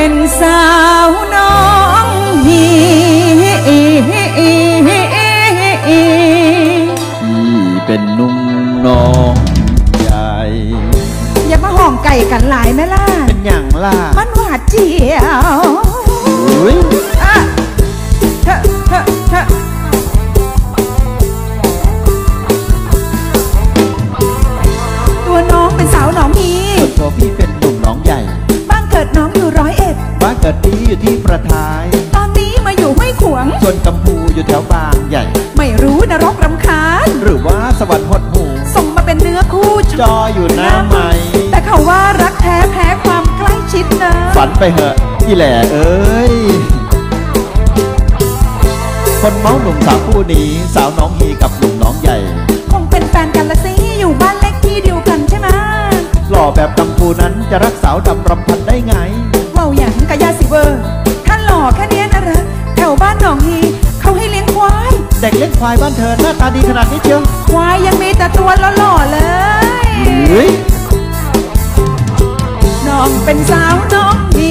เป็นสาวน้องฮีเป็นนุ่มน้องใหญ่อย่ามาห่องไก่กันหลายแม่ล่ะเป็นอย่างล่ะมันหวาดเจียวตัวน้องเป็นสาวหนองฮีส่วนตัวพี่เป็นหนุ่มน้องใหญ่บ้านเกิดน้องอยู่101 บ้านเกิดพี่อยู่ที่ประทายตอนนี้มาอยู่ห้วยขวงส่วนกัมพูอยู่แถวบางใหญ่ไม่รู้นรกรำคาญหรือว่าสวรรค์หดหูส่งมาเป็นเนื้อคู่จออยู่หน้าใหม่แต่เขาว่ารักแท้แพ้ความใกล้ชิดนะฝันไปเหอะที่แหล่เอ้ยคนเมาหนุ่มสาวคู่นี้สาวน้องฮีกับหนุ่มน้องใหญ่คงเป็นแฟนกันละสิอยู่บ้านเล็กที่เดียวกันใช่ไหมหล่อแบบกัมพูนั้นจะรักสาวดำรำพันได้ไงเว้าอย่างกะยาสิเวอร์ท่านหล่อแค่นี้นะรักแถวบ้านหนองฮีเขาให้เลี้ยงควายเด็กเลี้ยงควายบ้านเธอหน้าตาดีขนาดนี้เชียวควายยังมีแต่ตัวหล่อๆเลยน้องเป็นสาวน้องฮี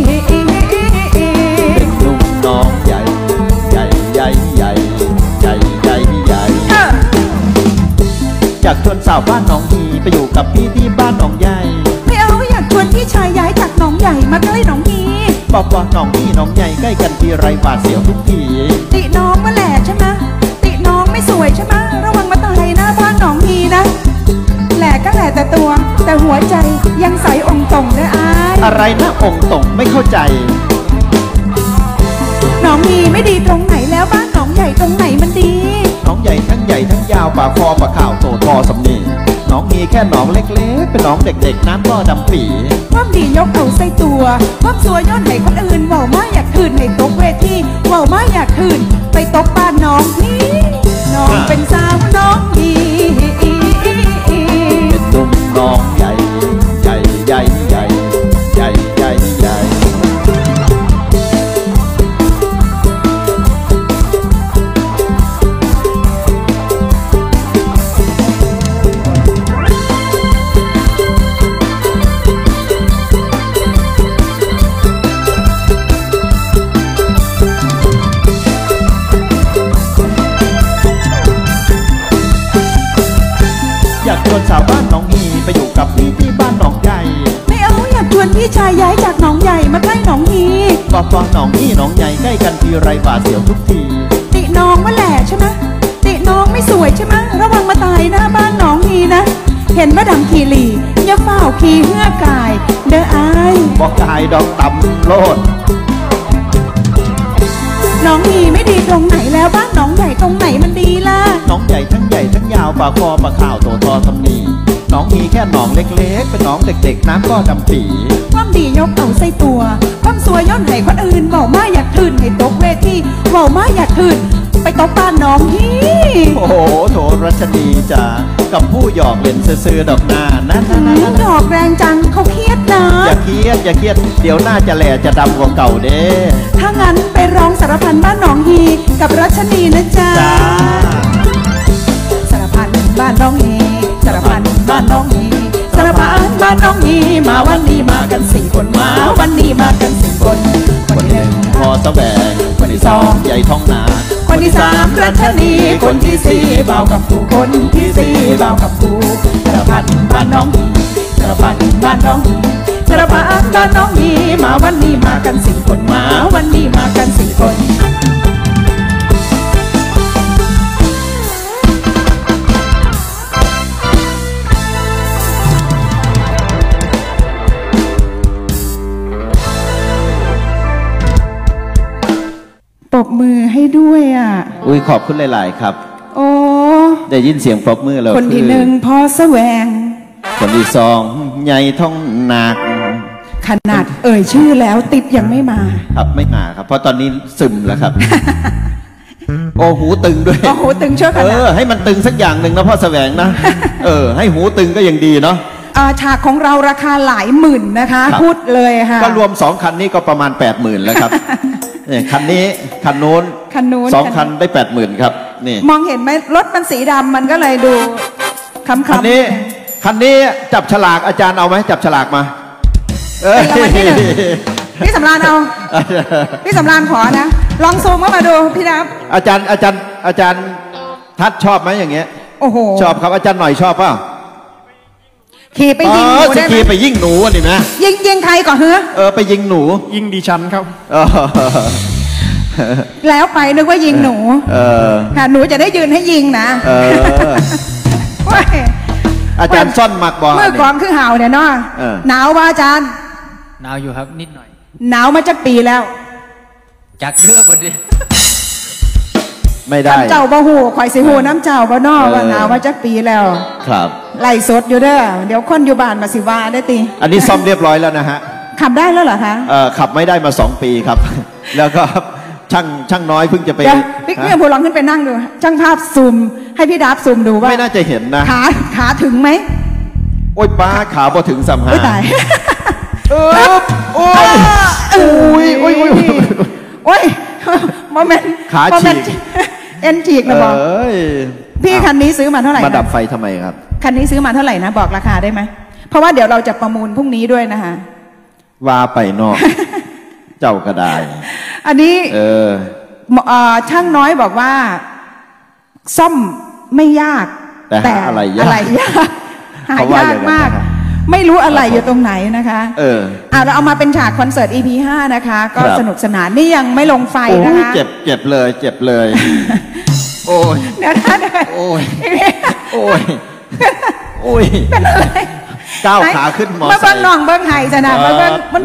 เป็นหนุ่มน้องใหญ่ใหญ่ใหญ่ใหญ่ใหญ่ใหญ่ใหญ่อยากชวนสาวบ้านน้องฮีไปอยู่กับพี่ที่บ้านน้องใหญ่ไม่เอาอยากชวนพี่ชายย้ายจากน้องใหญ่มาใกล้น้องฮีบอกว่าน้องฮีน้องใหญ่ใกล้กันทีไรบาดเสียวทุกทีติน้องมาแหล่ใช่ไหมติน้องไม่สวยใช่ไหมระวังมาตายหน้าบ้านน้องฮีนะแหล่ก็แหล่แต่ตัวแต่หัวใจยังใสองตรงนะอ้ายอะไรนะองตรงไม่เข้าใจน้องฮีไม่ดีตรงไหนแล้วบ้านน้องใหญ่ตรงไหนมันดีน้องใหญ่ทั้งยาวปากคอปากข่าวโตทอสำนีน้องมีแค่หนองเล็กๆเป็นน้องเด็กๆน้ำก็ดำปีความดียกเอาใส่ตัวความสัวย้อนให้คนอื่นเว้ามาอยากคืนให้ตกเวทีเว้ามาอยากคืนไปตกบ้านน้องฮีน้องเป็นสาวน้องฮีเป็นหนุ่มน้องใหญ่ใหญ่ใหญ่ใหญ่ใหญ่ใหญ่ใหญ่อยากชวนสาวบ้านน้องฮีไปอยู่กับพี่ที่บ้านน้องใหญ่ไม่เอาอยากชวนพี่ชายย้ายจากน้องใหญ่มาใกล้น้องฮีบอกว่าน้องฮีน้องใหญ่ใกล้กันทีไรบาดเสียวทุกทีติน้องมาแหล่ใช่ไหมติน้องไม่สวยใช่ไหมระวังมาตายหน้าบ้านน้องฮีนะเห็นว่าดำขี่หลีอย่าเฝ้าขี่เหื่อกายเด้ออายบอกกายดอกต่ำโลดน้องฮีไม่ดีตรงไหนแล้วบ้านน้องใหญ่ตรงไหนมันดีล่ะน้องใหญ่ทั้งยาวปากคอปากข่าวโตทอสำนีน้องฮีแค่หนองเล็กๆเป็นน้องเด็กๆน้ำก็ดำปีความดียกเอาใส่ตัวความสวยย้อนให้คนอื่นเว้ามาอยากคืนให้ตกเวทีเว้ามาอยากคืนไปตกบ้านน้องฮีโอ้โหโถรัชนีจ๋ากับผู้หยอกเล่นซื่อๆดอกหน้านั่นดอกแรงจังเขาเครียดนะอย่าเครียดเดี๋ยวหน้าจะแหล่จะดำกว่าเก่าเด้ถ้างั้นไปร้องสารพันบ้านน้องฮีกับรัชนีนะจ๊ะสารพันบ้านน้องฮีสารพันบ้านน้องฮีสารพันบ้านน้องฮีมาวันนี้มากัน4 คนมาวันนี้มากัน4 คนคนที่1พอแสวงคนที่2ใหญ่ท้องนาคนที่3รัชนีคนที่4บ่าวกับผู้คนที่4บ่าวกับผู้สารพันบ้านน้องฮีสารพันบ้านน้องฮีสารพันบ้านน้องฮีมาวันนี้มากัน4 คนมาวันนี้มากัน4 คนปรบมือให้ด้วยอ่ะอุ้ยขอบคุณหลายๆครับโอ้ได้ยินเสียงปรบมือแล้วคนที่1พอแสวงคนที่2ใหญ่ท้องหนักขนาดเอ่ยชื่อแล้วติดยังไม่มาครับไม่มาครับเพราะตอนนี้ซึมแล้วครับโอ้หูตึงด้วยโอ้หูตึงช่วยกันให้มันตึงสักอย่างหนึ่งนะพ่อแสวงนะให้หูตึงก็ยังดีเนาะฉากของเราราคาหลายหมื่นนะคะพูดเลยค่ะก็รวม2 คันนี้ก็ประมาณ80,000แล้วครับคันนี้คันนู้น2 คันได้80,000ครับนี่มองเห็นไหมรถมันสีดำมันก็เลยดูคำคันนี้จับฉลากอาจารย์เอาไหมจับฉลากมาเป็นรางวัลที่1 พี่สำราญเอาพี่สำราญขอนะลองซูมเข้ามาดูพี่นับอาจารย์ทัดชอบไหมอย่างเงี้ยโอ้โหชอบครับอาจารย์หน่อยชอบเปล่าขี่ไปยิงหนูได้ไหมขี่ไปยิงหนูนี่นะยิงใครก่อนเหรอไปยิงหนูยิงดิฉันครับแล้วไปนึกว่ายิงหนูค่ะหนูจะได้ยืนให้ยิงนะอาจารย์ซ่อนหมักบอลเมื่อก่อนคือเห่าเนี่ยเนาะหนาวป่ะอาจารย์หนาวอยู่ครับนิดหน่อยหนาวมาจากปีแล้วจากเดือบดีไม่ได้เจ้าบ่หูข่อยสิหูน้ำเจ้าบ่นอว่าหนาวมาจากปีแล้วครับไล่สดอยู่เด้อเดี๋ยวคนอยู่บ้านมาสิว่าได้ตีอันนี้ซ่อมเรียบร้อยแล้วนะฮะขับได้แล้วเหรอคะขับไม่ได้มา2 ปีครับแล้วก็ช่างน้อยเพิ่งจะไปพี่เพื่อนผู้ลองขึ้นไปนั่งดูช่างภาพซูมให้พี่ดับซูมดูว่าไม่น่าจะเห็นนะขาถึงไหมโอ้ยป้าขาพอถึงสัมหาโอ้ยตายโอ้ยโอ้ยโมเมนต์ขาฉีกเอ็นฉีกนะบอกพี่คันนี้ซื้อมาเท่าไหร่มาดับไฟทำไมครับคันนี้ซื้อมาเท่าไหร่นะบอกราคาได้ไหมเพราะว่าเดี๋ยวเราจะประมูลพรุ่งนี้ด้วยนะคะว่าไปนอกเจ้าก็ได้อันนี้ช่างน้อยบอกว่าซ่อมไม่ยากแต่อะไรยากหายากมากไม่รู้อะไรอยู่ตรงไหนนะคะเราเอามาเป็นฉากคอนเสิร์ต EP 5นะคะก็สนุกสนานนี่ยังไม่ลงไฟนะคะเจ็บเลยโอ้ยเดี๋ยวนะโอ้ยเป็นอะไรก้าวขาขึ้นมอไซค์มาเบิ้งน้องเบิ้งไห้จะนะมาเบิ้งมัน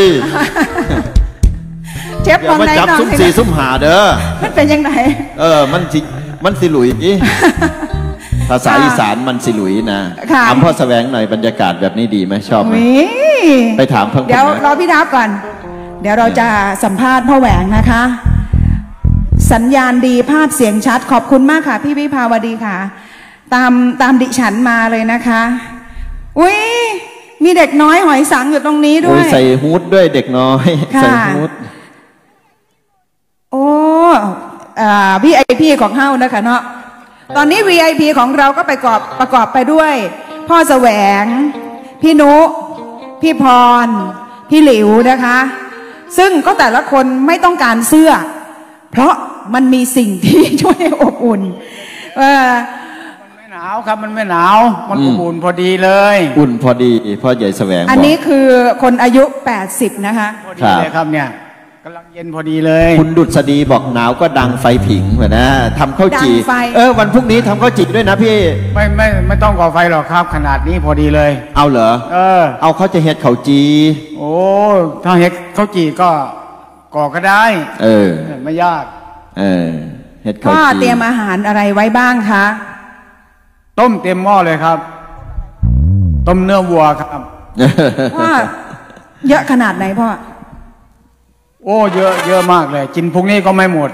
เจ็บตรงไหนน้องซุ่มสี่ซุ่มหาเด้อมันเป็นยังไงมันสิหลุยภาษาอีสานมันสิหลุยนะถามพ่อแสวงหน่อยบรรยากาศแบบนี้ดีไหมชอบไหมไปถามเพิ่มเดี๋ยวรอพี่ดับก่อนเดี๋ยวเราจะสัมภาษณ์พ่อแหวงนะคะสัญญาณดีภาพเสียงชัดขอบคุณมากค่ะพี่วิภาวดีค่ะตามดิฉันมาเลยนะคะอุ้ยมีเด็กน้อยหอยสังอยู่ตรงนี้ด้วยใส่ฮูดด้วยเด็กน้อยใส่ฮูดโอ้VIP ของเฮ้านะคะเนาะตอนนี้ VIP ของเราก็ประกอบไปด้วยพ่อแสวงพี่นุพี่พรพี่หลิวนะคะซึ่งก็แต่ละคนไม่ต้องการเสื้อเพราะมันมีสิ่งที่ช่วยอบอุ่นไม่หนาวครับมันไม่หนาวมันอุ่นพอดีเลยอุ่นพอดีพ่อใหญ่แสวงอันนี้คือคนอายุ80นะคะพอดีเลยครับเนี่ยกำลังเย็นพอดีเลยคุณดุษฎีบอกหนาวก็ดังไฟผิงเหมือนนะทำข้าวจี่วันพรุ่งนี้ทำข้าวจี่ด้วยนะพี่ไม่ต้องก่อไฟหรอกครับขนาดนี้พอดีเลยเอาเหรอเอาเขาจะเฮ็ดข้าวจี่โอ้ถ้าเฮ็ดข้าวจี่ก็ก่อก็ได้ไม่ยากเฮ็ดข้าวจี่พ่อเตรียมอาหารอะไรไว้บ้างคะต้มเต็มหม้อเลยครับต้มเนื้อวัวครับพ่อเยอะขนาดไหนพ่อโอ้เยอะมากเลยกินพรุ่งนี้ก็ไม่หมด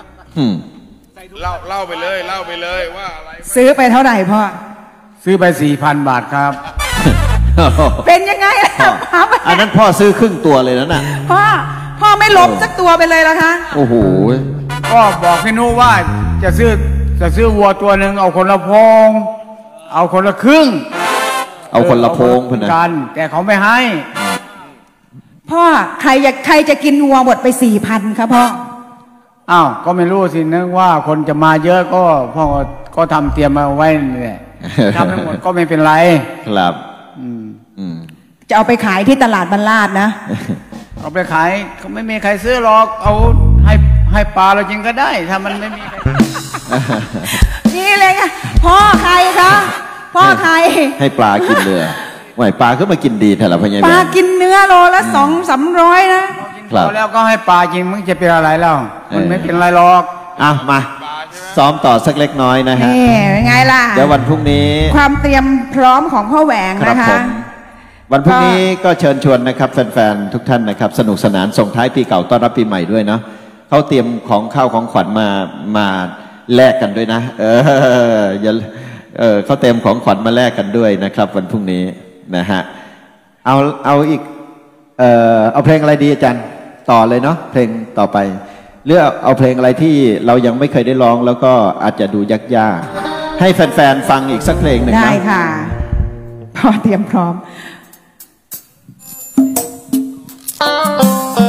เล่าไปเลยว่าอะไรซื้อไปเท่าไหร่พ่อซื้อไป 4,000 บาทครับเป็นยังไงอันนั้นพ่อซื้อครึ่งตัวเลยนะน่ะพ่อไม่ลบสักตัวไปเลยละคะโอ้โหก็บอกพี่นุว่าจะซื้อวัวตัวหนึ่งเอาคนละพงเอาคนละครึ่งเอาคนละพงกันแต่เขาไม่ให้พ่อใครจะกินวัวหมดไป 4,000 ครับพ่ออ้าวก็ไม่รู้สินึกว่าคนจะมาเยอะก็พ่อก็ทำเตรียมมาไว้เนี่ยทำไม่หมดก็ไม่เป็นไรครับจะเอาไปขายที่ตลาดบรรลาดนะเอาไปขายเขาไม่มีใครซื้อหรอกเอาให้ปลาเราจริงก็ได้ถ้ามันไม่มีใครนี่เลยค่ะพ่อใครคะพ่อใครให้ปลากินเรือไหวปลาก็มากินดีแต่ละพญาปลากินเนื้อโลละ200-300นะแล้วก็ให้ปลากินมึงจะเป็นอะไรแล้วมันไม่เป็นไรหรอกมาซ้อมต่อสักเล็กน้อยนะฮะนี่ไงล่ะเดี๋ยววันพรุ่งนี้ความเตรียมพร้อมของพ่อแหวงนะคะวันพรุ่งนี้ก็เชิญชวนนะครับแฟนๆทุกท่านนะครับสนุกสนานส่งท้ายปีเก่าต้อนรับปีใหม่ด้วยเนาะเขาเตรียมของข้าวของขวัญมาแลกกันด้วยนะอย่าเขาเตรียมของขวัญมาแลกกันด้วยนะครับวันพรุ่งนี้นะฮะเอาอีกเอาเพลงอะไรดีอาจารย์ต่อเลยเนาะเพลงต่อไปหรือเอาเพลงอะไรที่เรายังไม่เคยได้ร้องแล้วก็อาจจะดูยากๆให้แฟนๆฟังอีกสักเพลงหนึ่งได้ค่ะพอเตรียมพร้อม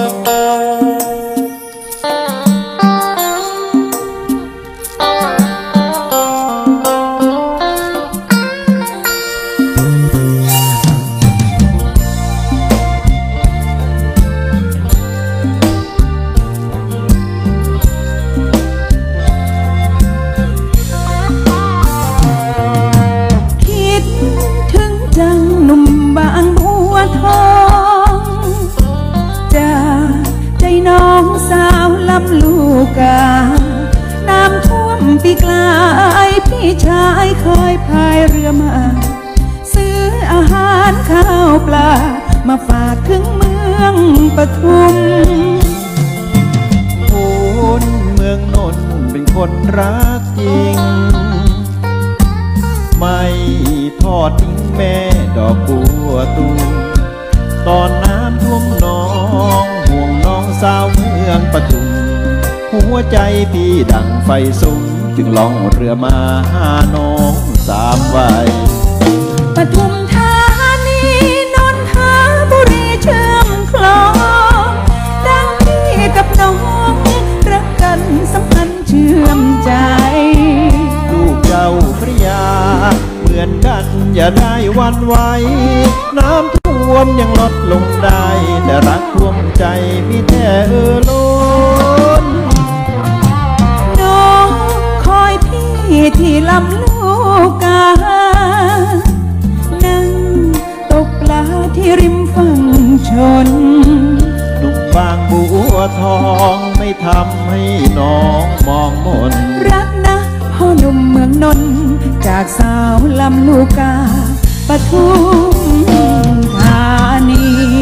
ำลูกกาน้ำท่วมปีกลายพี่ชายเคยพายเรือมาซื้ออาหารข้าวปลามาฝากถึงเมืองปทุมคนเมืองนนท์เป็นคนรักจริงไม่ทอดทิ้งแม่ดอกบัวตูมตอนน้ำท่วมน้องห่วงน้องสาวเมืองปทุมหัวใจพี่ดังไฟสุมจึงล่องเรือมาหาน้องสามวัยปทุมธานีนนทบุรีเชื่อมคลองดังพี่กับน้องรักกันสัมพันธ์เชื่อมใจลูกเจ้าพระยาเหมือนกันอย่าได้หวั่นไหวน้ำท่วมยังลดลงได้แต่รักท่วมใจมีแต่ล้นน้องคอยพี่ที่ลำลูกกานั่งตกปลาที่ริมฝั่งชนนุ่งบางบัวทองไม่ทำให้น้องมองมนรักนะพ่อหนุ่มเมืองนนท์จากสาวลำลูกกาปทุมธานี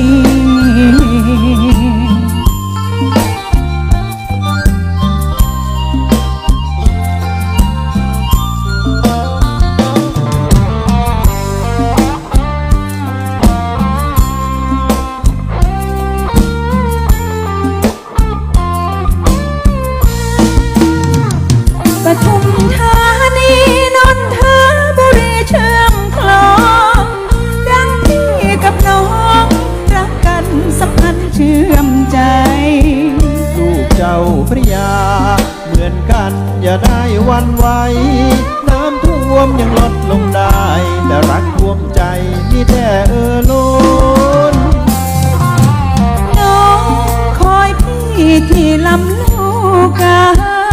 ปทุมธานีนนทบุรีเชื่อมคลองดังพี่กับน้องรักกันสัมพันธ์เชื่อมใจลูกเจ้าพระยาเหมือนกันอย่าได้หวั่นไหวน้ำท่วมยังลดลงได้แต่รักท่วมใจมีแต่ล้นน้องคอยพี่ที่ลำลูกกา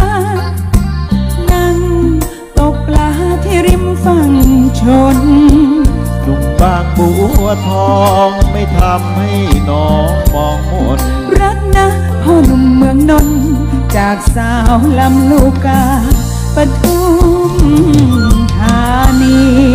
ที่ริมฝั่งชนนุ่งบางบัวทองไม่ทำให้น้องมองมนรักนะพ่อหนุ่มเมืองนนท์จากสาวลำลูกกาปทุมธานี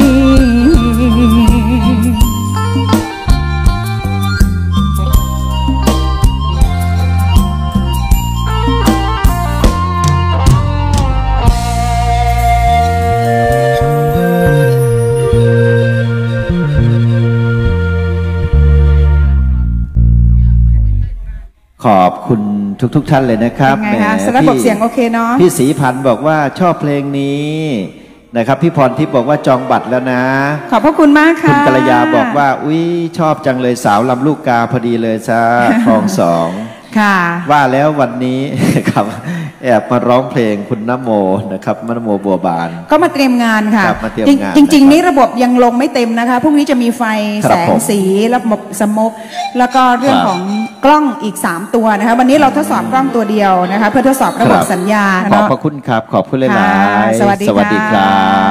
ขอบคุณทุกท่านเลยนะครับไงคะสำหรับระบบเสียงโอเคเนาะพี่ศรีพันธ์บอกว่าชอบเพลงนี้นะครับพี่พรทิพย์บอกว่าจองบัตรแล้วนะขอบพระคุณมากค่ะคุณกัลยาบอกว่าอุ้ยชอบจังเลยสาวลำลูกกาพอดีเลยจ้าคลองสองค่ะว่าแล้ววันนี้ครับแอบมาร้องเพลงคุณนโมนะครับนโมบัวบานก็มาเตรียมงานค่ะจริงๆนี้ระบบยังลงไม่เต็มนะคะพรุ่งนี้จะมีไฟแสงสีระบบสโมกแล้วก็เรื่องของกล้องอีก3ตัวนะคะวันนี้เราทดสอบกล้องตัวเดียวนะคะเพื่อทดสอบระบบสัญญาณขอบพระคุณครับขอบคุณหลายๆสวัสดีครับ